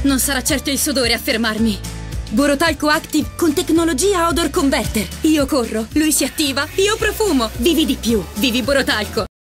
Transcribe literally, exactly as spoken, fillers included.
Non sarà certo il sudore a fermarmi. Borotalco Active con tecnologia Odor Converter. Io corro, lui si attiva, io profumo. Vivi di più, vivi Borotalco.